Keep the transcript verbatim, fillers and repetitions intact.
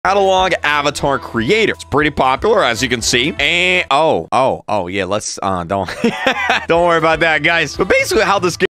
Catalog avatar creator. It's pretty popular, as you can see. And oh, oh, oh, yeah. Let's uh, don't don't worry about that, guys. But basically, how this game